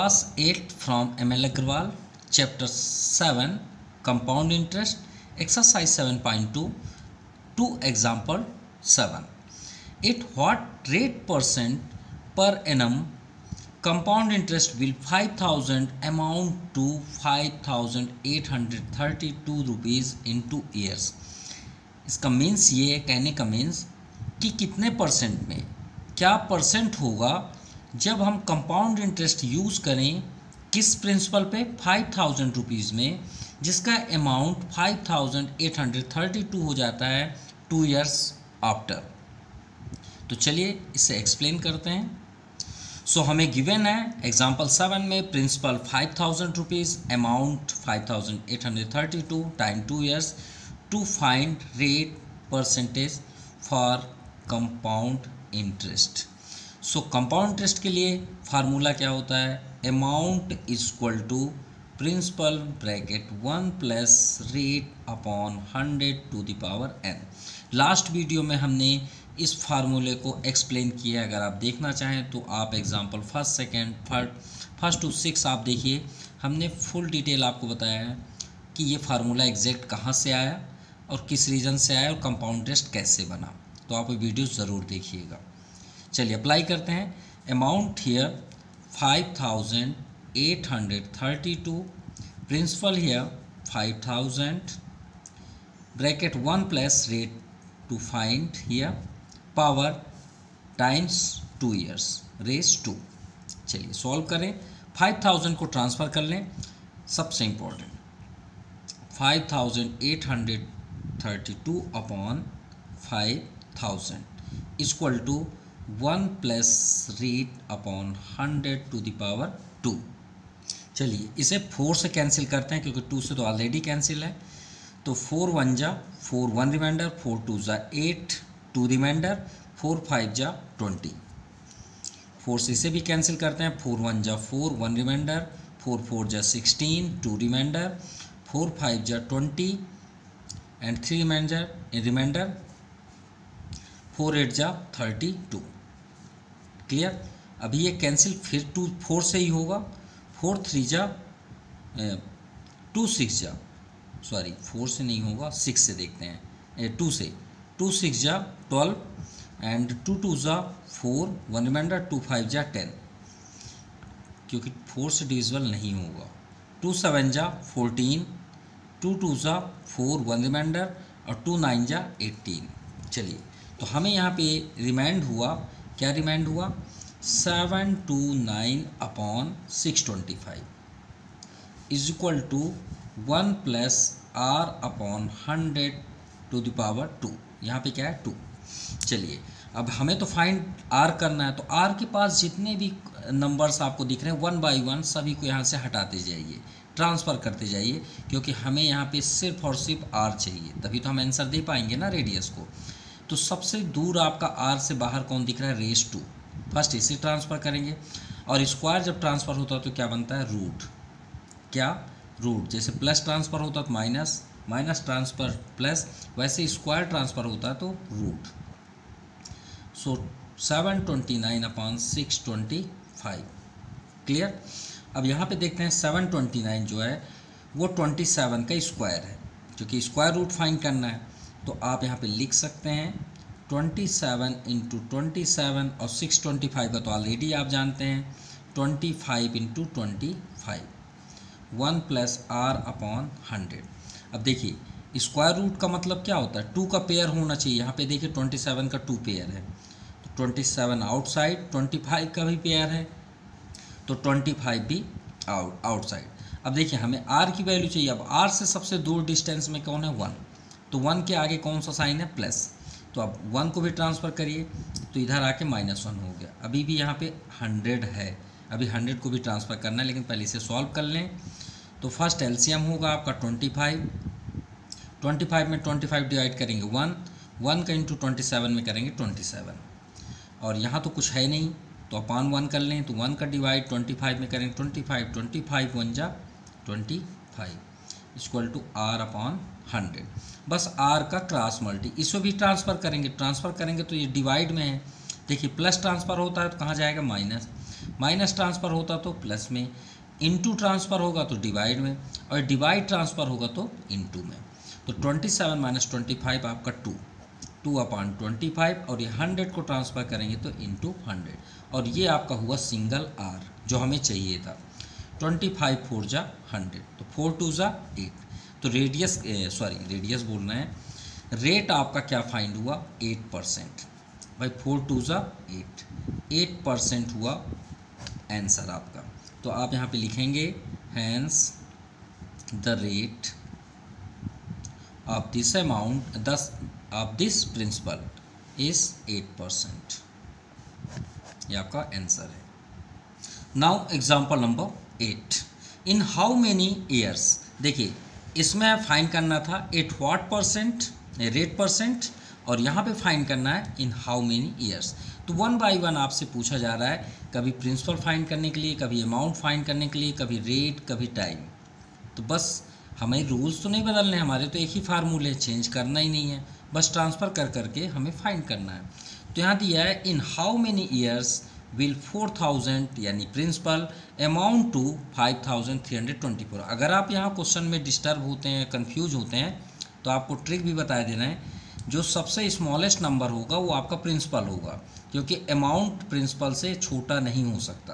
Class 8 from ML Agrawal, Chapter 7, Compound Interest, Exercise 7.2, to Example 7. At what rate percent per annum compound interest will 5,000 amount to 5,832 rupees in 2 years? इसका means ये है, कहने का means कि कितने percent में, क्या परसेंट होगा जब हम कंपाउंड इंटरेस्ट यूज़ करें किस प्रिंसिपल पे 5,000 रुपीज़ में, जिसका अमाउंट 5,832 हो जाता है 2 इयर्स आफ्टर। तो चलिए इसे एक्सप्लेन करते हैं। सो हमें गिवन है एग्जांपल 7 में principal 5,000 rupees, amount 5,832 time 2 years to find rate percentage for compound interest. So compound interest के लिए फार्मूला क्या होता है? Amount is equal to principal bracket 1 plus rate upon 100 to the power n। Last video में हमने इस फार्मूले को एक्सप्लेन किया, अगर आप देखना चाहें तो आप example first, second, third, first to 6 आप देखिए, हमने फुल डिटेल आपको बताया है कि ये फार्मूला एग्जैक्ट कहाँ से आया और किस रीज़न से आया और कंपाउंड इंटरेस्ट कैसे बना। तो आप ये वीडियो ज़रूर देखिएगा। चलिए अप्लाई करते हैं। Amount here 5,832, principal here 5,000, bracket 1 plus rate to find here power times 2 years raise 2। चलिए सॉल्व करें। 5,000 को ट्रांसफ़र कर लें, सबसे important 5,832 upon 5,000 equal to 1 plus rate upon 100 to the power 2। चलिए इसे 4 से कैंसिल करते हैं क्योंकि 2 से तो ऑलरेडी कैंसिल है। तो 4 1 जा 4 1 रिमाइंडर, 4 2 जा 8 2 रिमाइंडर, 4 5 जा 20। 4 से इसे भी कैंसिल करते हैं। 4 1 जा 4 1 रिमाइंडर, 4 4 जा 16 2 रिमाइंडर, 4 5 जा 20 एंड 3 रिमाइंडर, 4 8 जा 32। क्लियर? अभी ये कैंसिल फिर 4 से ही होगा। 4 3 जा 2 6 जा, सॉरी 4 से नहीं होगा, 6 से देखते हैं, 2 से 2 6 जा 12 एंड 2 2 जा 4 1 रिमाइंडर, 2 5 जा 10 क्योंकि 4 से डिविजिबल नहीं होगा। 2 7 जा 14, 2 2 जा 4 1 रिमाइंडर और 2 9 जा 18। चलिए तो हमें यहाँ पे रिमाइंड हुआ, क्या रिमाइंड हुआ? 729 upon 625 is equal to 1 plus r upon 100 to the power 2। यहाँ पे क्या है? 2। चलिए अब हमें तो फाइंड r करना है, तो r के पास जितने भी नंबर्स आपको दिख रहे हैं 1 बाई 1 सभी को यहाँ से हटाते जाइए, ट्रांसफ़र करते जाइए, क्योंकि हमें यहाँ पे सिर्फ और सिर्फ r चाहिए, तभी तो हम आंसर दे पाएंगे ना रेडियस को। तो सबसे दूर आपका r से बाहर कौन दिख रहा है? रेस 2। फर्स्ट इसे ट्रांसफ़र करेंगे और स्क्वायर जब ट्रांसफ़र होता है तो क्या बनता है? रूट। क्या? रूट। जैसे प्लस ट्रांसफ़र होता है तो माइनस, माइनस ट्रांसफ़र प्लस, वैसे स्क्वायर ट्रांसफ़र होता है तो रूट। सो 729 अपॉन 625। क्लियर? अब यहाँ पे देखते हैं 729 जो है वो 27 का स्क्वायर है, क्योंकि स्क्वायर रूट फाइंड करना है। तो आप यहाँ पे लिख सकते हैं 27 इंटू 27 और 625 का तो ऑलरेडी आप जानते हैं 25 इंटू 25, 1 प्लस r अपॉन 100। अब देखिए स्क्वायर रूट का मतलब क्या होता है? 2 का पेयर होना चाहिए। यहाँ पे देखिए 27 का 2 पेयर है, तो 27 आउटसाइड, 25 का भी पेयर है तो 25 भी आउटसाइड। अब देखिए हमें r की वैल्यू चाहिए। अब r से सबसे दूर डिस्टेंस में कौन है? 1। तो 1 के आगे कौन सा साइन है? प्लस। तो अब 1 को भी ट्रांसफ़र करिए तो इधर आके -1 हो गया। अभी भी यहाँ पे 100 है, अभी 100 को भी ट्रांसफ़र करना है, लेकिन पहले इसे सॉल्व कर लें। तो फर्स्ट एलसीएम होगा आपका 25 में 25 डिवाइड करेंगे 1 का इंटू 27 में करेंगे 27, और यहाँ तो कुछ है नहीं तो अपान 1 कर लें, तो 1 का डिवाइड 25 में करेंगे 25 1 जा 25 इक्वल टू r अपॉन 100। बस r का क्रॉस मल्टी, इसको भी ट्रांसफ़र करेंगे तो ये डिवाइड में है। देखिए प्लस ट्रांसफ़र होता है तो कहाँ जाएगा? माइनस। माइनस ट्रांसफ़र होता तो प्लस में, इनटू ट्रांसफ़र होगा तो डिवाइड में, और डिवाइड ट्रांसफ़र होगा तो इनटू में। तो 27 माइनस 25 आपका 2/25, और ये 100 को ट्रांसफ़र करेंगे तो इंटू 100, और ये आपका हुआ सिंगल आर जो हमें चाहिए था। 25 4 जा 100, तो 4 2 जा 8, तो रेडियस बोलना है, रेट आपका क्या फाइंड हुआ 8%। भाई 4 2 जा 8% हुआ आंसर आपका। तो आप यहाँ पे लिखेंगे hence the rate of this amount of this principal is 8%। ये आपका आंसर है। Now example number 8, in how many years. देखिए इसमें फाइंड करना था at what percent, rate percent, और यहाँ पे फाइंड करना है इन हाउ मेनी ईयर्स। तो 1 बाई 1 आपसे पूछा जा रहा है, कभी प्रिंसिपल फाइंड करने के लिए, कभी अमाउंट फाइंड करने के लिए, कभी रेट, कभी टाइम। तो बस हमें रूल्स तो नहीं बदलने, हमारे तो एक ही फार्मूले, चेंज करना ही नहीं है, बस ट्रांसफ़र कर करके हमें फाइंड करना है। तो यहाँ दिया है in how many years will 4000 यानी प्रिंसिपल अमाउंट टू 5324। अगर आप यहाँ क्वेश्चन में डिस्टर्ब होते हैं, कंफ्यूज होते हैं, तो आपको ट्रिक भी बता देना है, जो सबसे स्मॉलेस्ट नंबर होगा वो आपका प्रिंसिपल होगा, क्योंकि अमाउंट प्रिंसिपल से छोटा नहीं हो सकता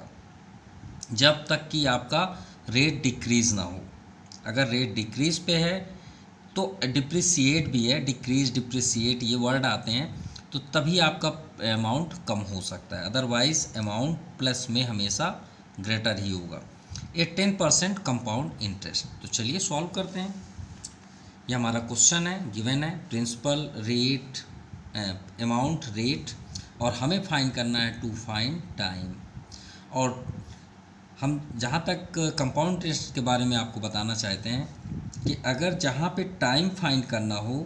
जब तक कि आपका रेट डिक्रीज़ ना हो। अगर रेट डिक्रीज़ पे है तो डिप्रिसिएट भी है, डिक्रीज डिप्रिसिएट ये वर्ड आते हैं, तो तभी आपका अमाउंट कम हो सकता है, अदरवाइज अमाउंट प्लस में हमेशा ग्रेटर ही होगा। ये 10% कंपाउंड इंटरेस्ट। तो चलिए सॉल्व करते हैं। ये हमारा क्वेश्चन है, गिवन है प्रिंसिपल, रेट, अमाउंट, रेट, और हमें फाइंड करना है टू फाइंड टाइम। और हम जहाँ तक कंपाउंड इंटरेस्ट के बारे में आपको बताना चाहते हैं कि अगर जहाँ पे टाइम फाइंड करना हो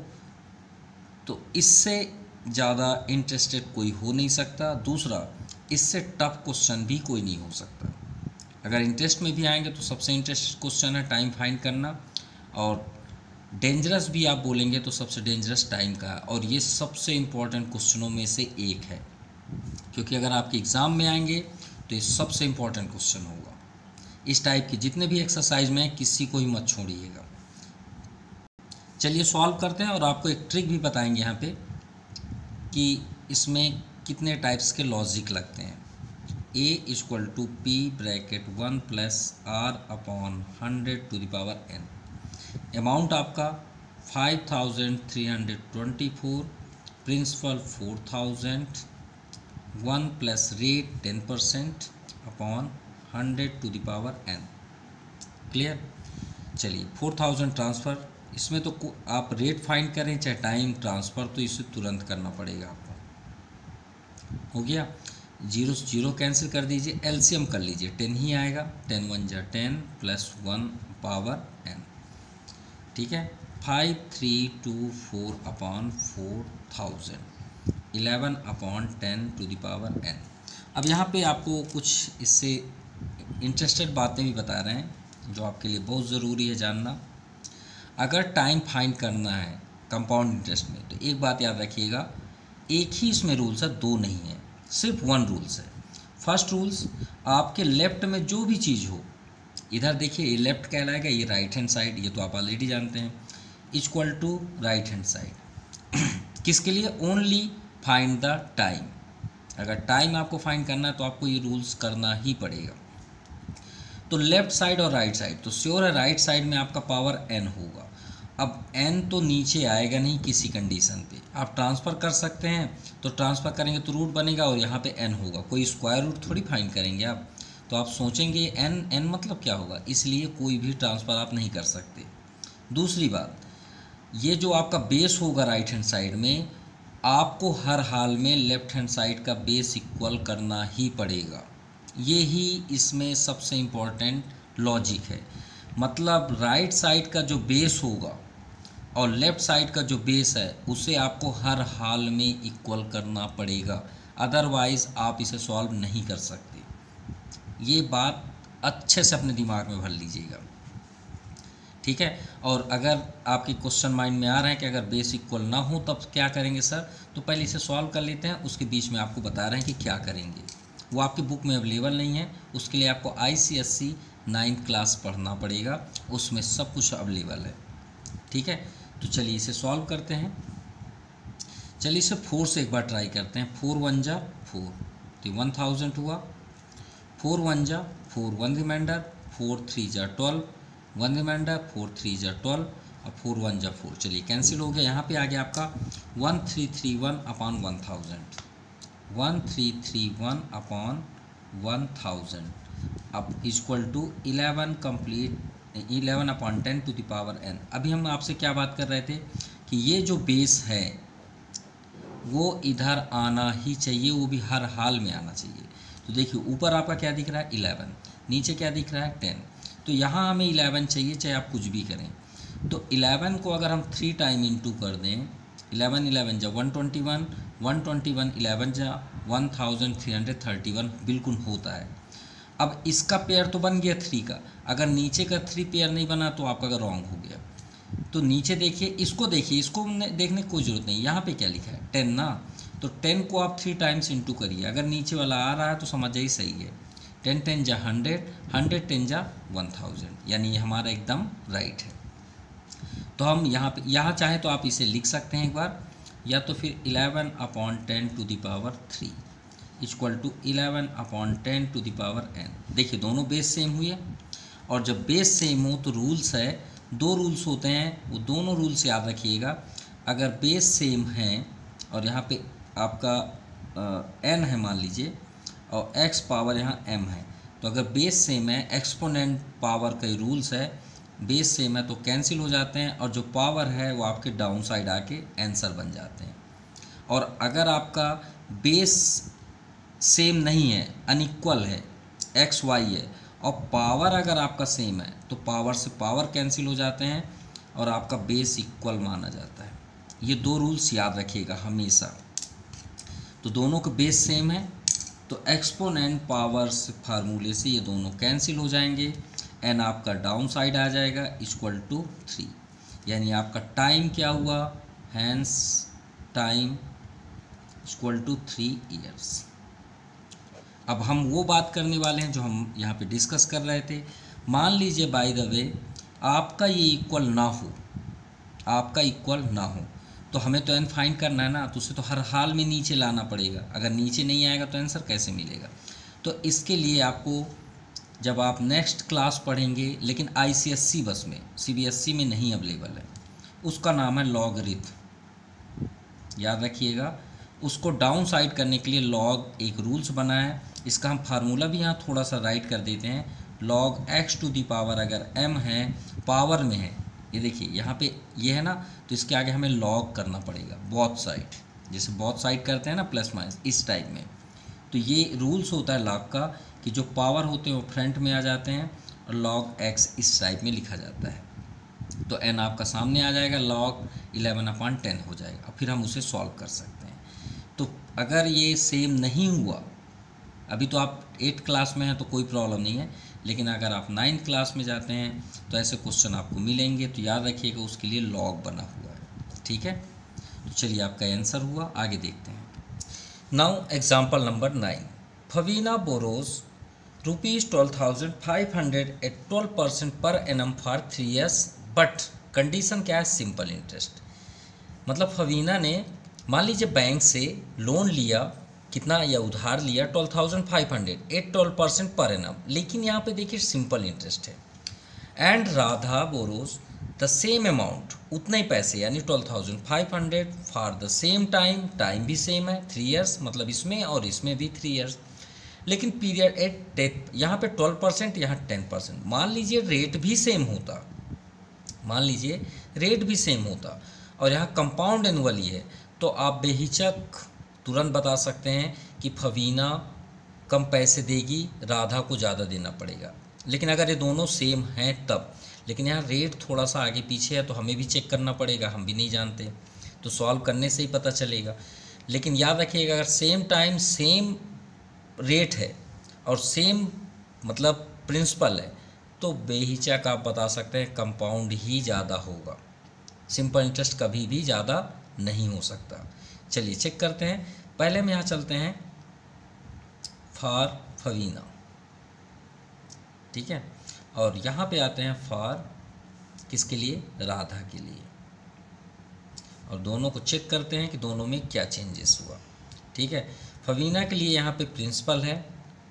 तो इससे ज़्यादा इंटरेस्टेड कोई हो नहीं सकता, दूसरा इससे टफ क्वेश्चन भी कोई नहीं हो सकता। अगर इंटरेस्ट में भी आएंगे तो सबसे इंटरेस्टेड क्वेश्चन है टाइम फाइंड करना, और डेंजरस भी आप बोलेंगे तो सबसे डेंजरस टाइम का है, और ये सबसे इम्पोर्टेंट क्वेश्चनों में से एक है, क्योंकि अगर आपके एग्ज़ाम में आएंगे तो ये सबसे इम्पोर्टेंट क्वेश्चन होगा। इस टाइप के जितने भी एक्सरसाइज में किसी को ही मत छोड़िएगा। चलिए सॉल्व करते हैं, और आपको एक ट्रिक भी बताएंगे यहाँ पे कि इसमें कितने टाइप्स के लॉजिक लगते हैं। a equal to p bracket 1 plus r/100⁴ n। Amount आपका 5324, principal 4000, 1 plus rate 10% upon 100⁴n। Clear. चलिए 4000 ट्रांसफ़र, इसमें तो आप रेट फाइंड करें चाहे टाइम ट्रांसफ़र, तो इसे तुरंत करना पड़ेगा आपको। हो गया, 0 0 कैंसिल कर दीजिए, एलसीएम कर लीजिए, 10 ही आएगा, 10 1 जा 10 प्लस 1 पावर n। ठीक है, 5324 अपॉन 4000, 11/10⁻n। अब यहाँ पे आपको कुछ इससे इंटरेस्टेड बातें भी बता रहे हैं जो आपके लिए बहुत ज़रूरी है जानना। अगर टाइम फाइंड करना है कंपाउंड इंटरेस्ट में, तो एक बात याद रखिएगा, एक ही इसमें रूल्स है, दो नहीं है, सिर्फ 1 रूल्स है। फर्स्ट रूल्स, आपके लेफ्ट में जो भी चीज़ हो, इधर देखिए ये लेफ्ट कहलाएगा, ये राइट हैंड साइड, ये तो आप ऑलरेडी जानते हैं, equal to right hand side. किसके लिए? Only find the time. अगर टाइम आपको फाइंड करना है तो आपको ये रूल्स करना ही पड़ेगा। तो लेफ्ट साइड और राइट साइड, तो श्योर है राइट साइड में आपका पावर n होगा। अब n तो नीचे आएगा नहीं किसी कंडीशन पे, आप ट्रांसफ़र कर सकते हैं, तो ट्रांसफ़र करेंगे तो रूट बनेगा और यहाँ पे n होगा, कोई स्क्वायर रूट थोड़ी फाइंड करेंगे आप। तो आप सोचेंगे n मतलब क्या होगा, इसलिए कोई भी ट्रांसफ़र आप नहीं कर सकते। दूसरी बात, ये जो आपका बेस होगा राइट हैंड साइड में, आपको हर हाल में लेफ्ट हैंड साइड का बेस इक्वल करना ही पड़ेगा। ये ही इसमें सबसे इम्पोर्टेंट लॉजिक है। मतलब राइट साइड का जो बेस होगा और लेफ़्ट साइड का जो बेस है उसे आपको हर हाल में इक्वल करना पड़ेगा, अदरवाइज़ आप इसे सॉल्व नहीं कर सकते। ये बात अच्छे से अपने दिमाग में भर लीजिएगा, ठीक है। और अगर आपके क्वेश्चन माइंड में आ रहा है कि अगर बेस इक्वल ना हो तब क्या करेंगे सर, तो पहले इसे सॉल्व कर लेते हैं, उसके बीच में आपको बता रहे हैं कि क्या करेंगे। वो आपकी बुक में अवेलेबल नहीं है। उसके लिए आपको ICSE 9th क्लास पढ़ना पड़ेगा, उसमें सब कुछ अवेलेबल है। ठीक है, तो चलिए इसे सॉल्व करते हैं। चलिए इसे 4 से एक बार ट्राई करते हैं। 4 1 जा 4, तो 1000 हुआ। 4 1 जा 4, 1 रिमाइंडर, 4 3 जा 12, 1 रिमाइंडर, 4 3 जा 12 और 4 1 जा 4। चलिए कैंसिल हो गया। यहाँ पे आ गया आपका 1331 अपॉन 1000, 1331 अपॉन 1000 अब equal to 11 complete 11 upon 10 to the power n। अभी हम आपसे क्या बात कर रहे थे कि ये जो बेस है वो इधर आना ही चाहिए, वो भी हर हाल में आना चाहिए। तो देखिए ऊपर आपका क्या दिख रहा है 11, नीचे क्या दिख रहा है 10, तो यहाँ हमें 11 चाहिए चाहे आप कुछ भी करें। तो 11 को अगर हम 3 टाइम इंटू कर दें, 11 11 जा 121, 121 11 जा 1331 बिल्कुल होता है। अब इसका पेयर तो बन गया 3 का, अगर नीचे का 3 पेयर नहीं बना तो आपका रॉन्ग हो गया। तो नीचे देखिए, इसको देखिए, इसको देखने की कोई ज़रूरत नहीं। यहाँ पे क्या लिखा है 10 ना, तो 10 को आप 3 टाइम्स इंटू करिए। अगर नीचे वाला आ रहा है तो समझ जाइए सही है। 10 10 जा 100, 100 10 जा 1000, यानी ये हमारा एकदम राइट है। तो हम यहाँ चाहें तो आप इसे लिख सकते हैं एक बार, या तो फिर 11 upon 10 to the power 3 equal to 11 upon 10 to the power n। देखिए दोनों बेस सेम हुए, और जब बेस सेम हो तो रूल्स है, 2 रूल्स होते हैं, वो दोनों रूल्स याद रखिएगा। अगर बेस सेम है और यहाँ पे आपका n है मान लीजिए, और x पावर यहाँ m है, तो अगर बेस सेम है, एक्सपोनेंट पावर का रूल्स है, बेस सेम है तो कैंसिल हो जाते हैं, और जो पावर है वो आपके डाउन साइड आके आंसर बन जाते हैं। और अगर आपका बेस सेम नहीं है, अनइक्वल है, एक्स वाई है, और पावर अगर आपका सेम है तो पावर से पावर कैंसिल हो जाते हैं और आपका बेस इक्वल माना जाता है। ये 2 रूल्स याद रखिएगा हमेशा। तो दोनों का बेस सेम है तो एक्सपोनेंट पावर से फार्मूले से ये दोनों कैंसिल हो जाएंगे, एन आपका डाउन साइड आ जाएगा इक्वल टू 3, यानी आपका टाइम क्या हुआ, hence time equal to 3 years. अब हम वो बात करने वाले हैं जो हम यहाँ पे डिस्कस कर रहे थे। मान लीजिए बाय द वे आपका ये इक्वल ना हो, आपका इक्वल ना हो, तो हमें तो एन फाइंड करना है ना, तो उसे तो हर हाल में नीचे लाना पड़ेगा। अगर नीचे नहीं आएगा तो आंसर कैसे मिलेगा। तो इसके लिए आपको जब आप नेक्स्ट क्लास पढ़ेंगे, लेकिन ICSE बस में, CBSE में नहीं अवेलेबल है, उसका नाम है लॉगरिथम, याद रखिएगा। उसको डाउन साइड करने के लिए लॉग एक रूल्स बना है, इसका हम फार्मूला भी यहाँ थोड़ा सा राइट कर देते हैं। Log x to the power अगर m है, पावर में है, ये देखिए यहाँ पे ये है ना, तो इसके आगे हमें लॉग करना पड़ेगा बोथ साइड, जैसे बोथ साइड करते हैं ना प्लस माइनस, इस टाइप में। तो ये रूल्स होता है लॉग का कि जो पावर होते हैं वो फ्रंट में आ जाते हैं और लॉग x इस टाइप में लिखा जाता है। तो n आपका सामने आ जाएगा, लॉग 11/10 हो जाएगा। अब फिर हम उसे सॉल्व कर सकते हैं। तो अगर ये सेम नहीं हुआ, अभी तो आप 8th क्लास में हैं तो कोई प्रॉब्लम नहीं है, लेकिन अगर आप 9th क्लास में जाते हैं तो ऐसे क्वेश्चन आपको मिलेंगे, तो याद रखिएगा उसके लिए लॉग बना हुआ है। ठीक है, तो चलिए आपका आंसर हुआ, आगे देखते हैं। Now example number 9, Fabina borrows ₹12,500 at 12% पर annum for 3 years, but condition क्या है, सिंपल इंटरेस्ट। मतलब फवीना ने मान लीजिए बैंक से लोन लिया, कितना, या उधार लिया 12,500 एट 12% पर एनम, लेकिन यहाँ पे देखिए सिंपल इंटरेस्ट है। And Radha borrows the same amount, उतने ही पैसे यानी 12,500 for the same time, time भी सेम है 3 years, मतलब इसमें और इसमें भी 3 years, लेकिन पीरियड एट डेथ, यहाँ पे 12%, यहाँ 10%। मान लीजिए रेट भी सेम होता, मान लीजिए रेट भी सेम होता और यहाँ कंपाउंड एनुअली है, तो आप बेहिचक तुरंत बता सकते हैं कि फवीना कम पैसे देगी, राधा को ज़्यादा देना पड़ेगा। लेकिन अगर ये दोनों सेम हैं तब, लेकिन यहाँ रेट थोड़ा सा आगे पीछे है तो हमें भी चेक करना पड़ेगा, हम भी नहीं जानते, तो सॉल्व करने से ही पता चलेगा। लेकिन याद रखिएगा अगर सेम टाइम सेम रेट है और सेम मतलब प्रिंसिपल है, तो बेहिचक आप बता सकते हैं कंपाउंड ही ज़्यादा होगा, सिंपल इंटरेस्ट कभी भी ज़्यादा नहीं हो सकता। चलिए चेक करते हैं। पहले हम यहाँ चलते हैं फॉर फवीना, ठीक है। और यहाँ पे आते हैं फॉर किसके लिए, राधा के लिए, और दोनों को चेक करते हैं कि दोनों में क्या चेंजेस हुआ, ठीक है। फवीना के लिए यहाँ पे प्रिंसिपल है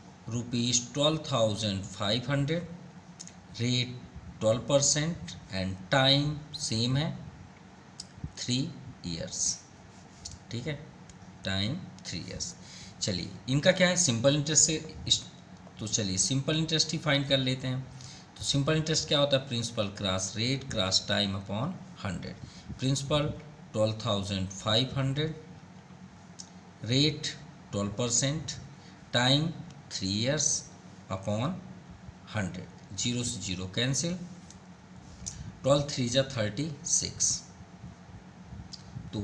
₹12,500, रेट 12% एंड टाइम सेम है 3 इयर्स, ठीक है, टाइम 3 इयर्स। चलिए इनका क्या है, सिंपल इंटरेस्ट से, तो चलिए सिंपल इंटरेस्ट ही फाइंड कर लेते हैं। तो सिंपल इंटरेस्ट क्या होता है, principal cross rate cross time upon 100। Principal 12,500, rate 12%, time 3 years upon 100, 0 से 0 कैंसिल, 12 3 जा 36, तो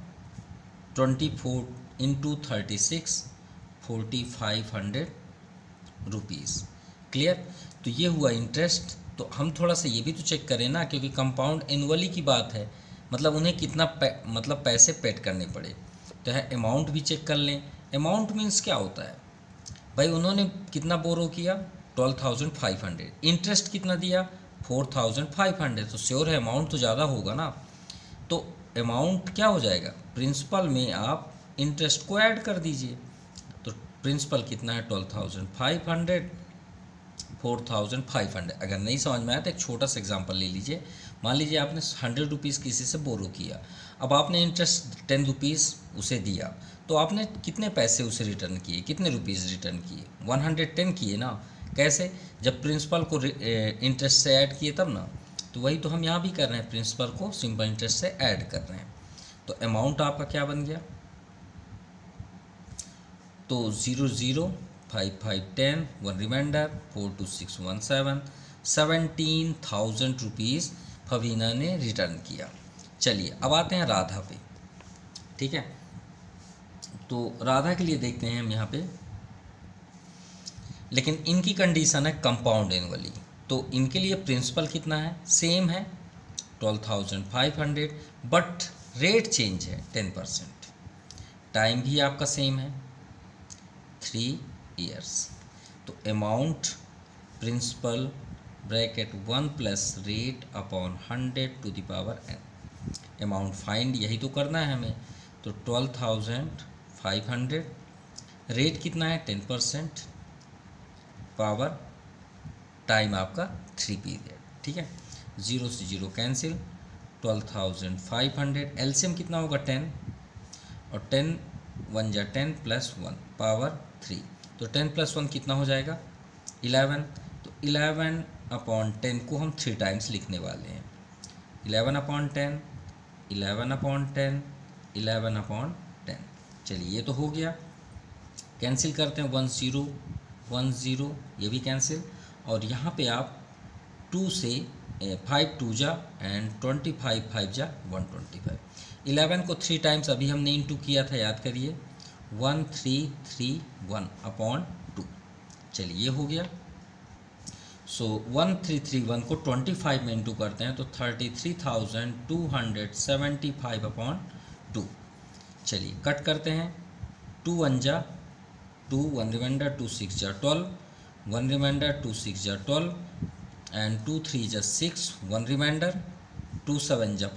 124 इंटू 36 4,500 रुपीज़। क्लियर। तो ये हुआ इंटरेस्ट। तो हम थोड़ा सा ये भी तो चेक करें ना, क्योंकि कंपाउंड एनुअली की बात है, मतलब उन्हें कितना मतलब पैसे पेड करने पड़े, तो है अमाउंट भी चेक कर लें। अमाउंट मीन्स क्या होता है भाई, उन्होंने कितना बोरो किया 12,500, इंटरेस्ट कितना दिया 4,500, तो श्योर है अमाउंट तो ज़्यादा होगा ना। तो अमाउंट क्या हो जाएगा, प्रिंसिपल में आप इंटरेस्ट को ऐड कर दीजिए। तो प्रिंसिपल कितना है 12,500, 4,500। अगर नहीं समझ में आया तो एक छोटा सा एग्जांपल ले लीजिए। मान लीजिए आपने 100 रुपीज़ किसी से बोरो किया, अब आपने इंटरेस्ट 10 रुपीज़ उसे दिया, तो आपने कितने पैसे उसे रिटर्न किए, कितने रुपीज़ रिटर्न किए, 110 किए ना। कैसे, जब प्रिंसिपल को इंटरेस्ट से ऐड किए तब ना। तो वही तो हम यहाँ भी कर रहे हैं, प्रिंसिपल को सिंपल इंटरेस्ट से ऐड कर रहे हैं। तो अमाउंट आपका क्या बन गया, तो 0 0 5 5 10 1 रिमाइंडर 4 2 6 1 7 17,000 रुपीज़ फवीना ने रिटर्न किया। चलिए अब आते हैं राधा पे, ठीक है। तो राधा के लिए देखते हैं हम यहाँ पे, लेकिन इनकी कंडीशन है कंपाउंड एनुअली, तो इनके लिए प्रिंसिपल कितना है, सेम है 12,500, बट रेट चेंज है 10%, टाइम भी आपका सेम है 3 इयर्स। तो amount principal bracket 1 plus rate upon 100 to the power n, amount find यही तो करना है हमें। तो 12,500, रेट कितना है 10%, पावर टाइम आपका 3 पीरियड, ठीक है, 0 से 0 कैंसिल, 12,500 एलसीएम कितना होगा 10, और 10 1 जा 10 प्लस 1 पावर 3, तो 10 प्लस 1 कितना हो जाएगा 11। तो 11 अपॉन 10 को हम 3 टाइम्स लिखने वाले हैं, 11 अपॉन 10, 11 अपॉन 10, 11 अपॉन 10। चलिए ये तो हो गया, कैंसिल करते हैं, 1 0 1 0 ये भी कैंसिल, और यहाँ पे आप 2 से 5 2 जा एंड 25 5 जा 125, 11 को 3 टाइम्स अभी हमने इंटू किया था, याद करिए, 1331 अपॉन 2। चलिए ये हो गया। सो 1331 को 25 में इंटू करते हैं तो 33,275 अपॉन 2। चलिए कट करते हैं, 2 1 जा 2, 1 रिमाइंडर 2 6 जा 12, 1 रिमाइंडर 2 6 जा 12 एंड 2 3 जा 6, 1 रिमाइंडर 2 7 जा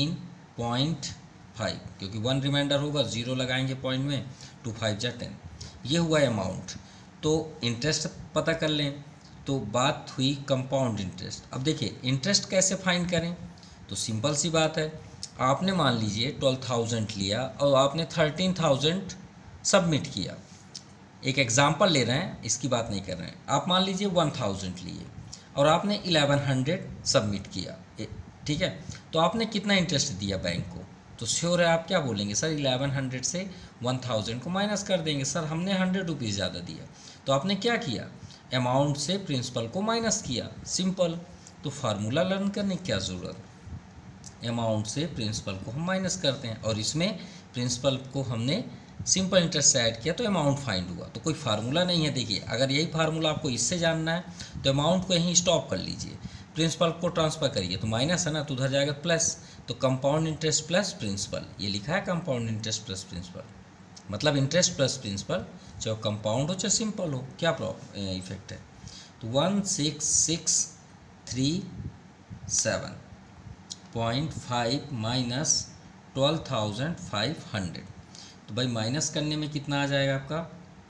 14.5, क्योंकि 1 रिमाइंडर होगा 0 लगाएंगे पॉइंट में, 2 5 जा 10। ये हुआ अमाउंट। तो इंटरेस्ट पता कर लें, तो बात हुई कंपाउंड इंटरेस्ट। अब देखिए इंटरेस्ट कैसे फाइंड करें, तो सिंपल सी बात है, आपने मान लीजिए 12,000 लिया और आपने 13,000 सबमिट किया। एक एग्जांपल ले रहे हैं, इसकी बात नहीं कर रहे हैं। आप मान लीजिए 1,000 लिए और आपने 1100 सबमिट किया, ठीक है, तो आपने कितना इंटरेस्ट दिया बैंक को, तो श्योर है आप क्या बोलेंगे, सर 1100 से 1000 को माइनस कर देंगे, सर हमने 100 रुपीज़ ज़्यादा दिया। तो आपने क्या किया, अमाउंट से प्रिंसिपल को माइनस किया, सिंपल। तो फार्मूला लर्न करने की क्या ज़रूरत, अमाउंट से प्रिंसिपल को हम माइनस करते हैं, और इसमें प्रिंसिपल को हमने सिंपल इंटरेस्ट से ऐड किया तो अमाउंट फाइंड हुआ। तो कोई फार्मूला नहीं है। देखिए अगर यही फार्मूला आपको इससे जानना है तो अमाउंट को यहीं स्टॉप कर लीजिए, प्रिंसिपल को ट्रांसफ़र करिए, तो माइनस है ना, तो उधर जाएगा प्लस, तो कंपाउंड इंटरेस्ट प्लस प्रिंसिपल, ये लिखा है कंपाउंड इंटरेस्ट प्लस प्रिंसिपल, मतलब इंटरेस्ट प्लस प्रिंसिपल, चाहे कंपाउंड हो चाहे सिंपल हो, क्या इफेक्ट है। तो 16,637.5 माइनस 12,500, तो भाई माइनस करने में कितना आ जाएगा आपका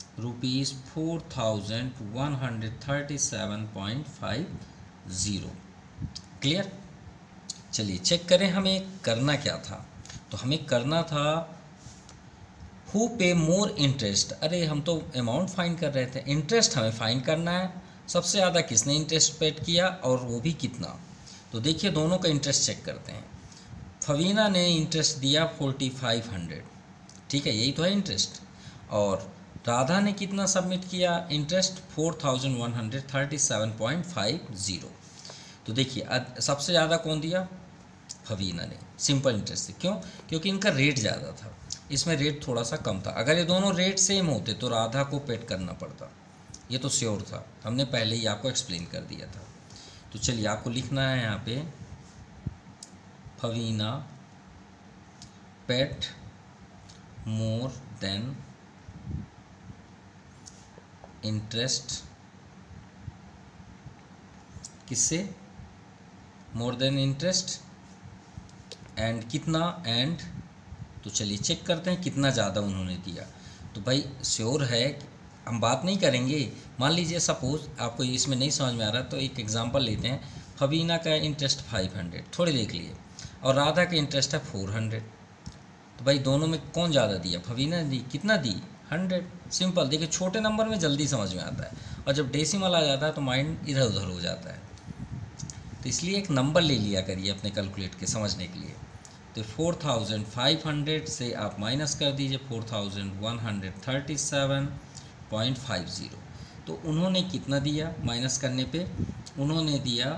₹4137.50। क्लियर। चलिए चेक करें हमें करना क्या था। तो हमें करना था हु पे मोर इंटरेस्ट। अरे हम तो अमाउंट फाइंड कर रहे थे, इंटरेस्ट हमें फाइंड करना है। सबसे ज़्यादा किसने इंटरेस्ट पेड किया और वो भी कितना। तो देखिए दोनों का इंटरेस्ट चेक करते हैं। फवीना ने इंटरेस्ट दिया 4500, ठीक है, यही तो है इंटरेस्ट। और राधा ने कितना सबमिट किया इंटरेस्ट 4137.50। तो देखिए सबसे ज़्यादा कौन दिया, फवीना ने, सिंपल इंटरेस्ट से। क्यों, क्योंकि इनका रेट ज़्यादा था, इसमें रेट थोड़ा सा कम था। अगर ये दोनों रेट सेम होते तो राधा को पेड करना पड़ता, ये तो श्योर था, हमने पहले ही आपको एक्सप्लेन कर दिया था। तो चलिए आपको लिखना है यहाँ पे Fabina paid more than interest, किससे, मोर देन इंटरेस्ट, एंड कितना, एंड। तो चलिए चेक करते हैं कितना ज़्यादा उन्होंने दिया। तो भाई श्योर है, हम बात नहीं करेंगे। मान लीजिए सपोज़ आपको इसमें नहीं समझ में आ रहा तो एक एग्जांपल लेते हैं। फवीना का इंटरेस्ट 500, थोड़े देख लिए, और राधा का इंटरेस्ट है 400। तो भाई दोनों में कौन ज़्यादा दिया, फवीना ने दी, कितना दी, 100। सिंपल। देखिए छोटे नंबर में जल्दी समझ में आता है, और जब डेसिमल आ जाता है तो माइंड इधर उधर हो जाता है। तो इसलिए एक नंबर ले लिया करिए अपने कैलकुलेट के समझने के लिए। तो 4500 से आप माइनस कर दीजिए 4137.50। तो उन्होंने कितना दिया माइनस करने पे, उन्होंने दिया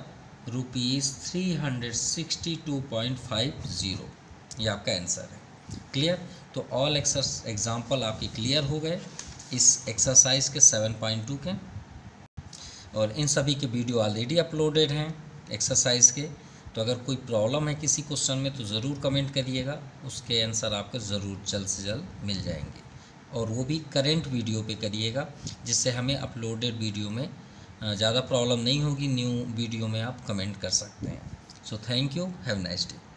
₹362.50। ये आपका आंसर है। क्लियर। तो ऑल एग्जाम्पल आपके क्लियर हो गए इस एक्सरसाइज के 7.2 के, और इन सभी के वीडियो ऑलरेडी अपलोडेड हैं एक्सरसाइज के। तो अगर कोई प्रॉब्लम है किसी क्वेश्चन में तो ज़रूर कमेंट करिएगा, उसके आंसर आपको ज़रूर जल्द से जल्द मिल जाएंगे, और वो भी करेंट वीडियो पे करिएगा, जिससे हमें अपलोडेड वीडियो में ज़्यादा प्रॉब्लम नहीं होगी। न्यू वीडियो में आप कमेंट कर सकते हैं। So thank you, have nice day.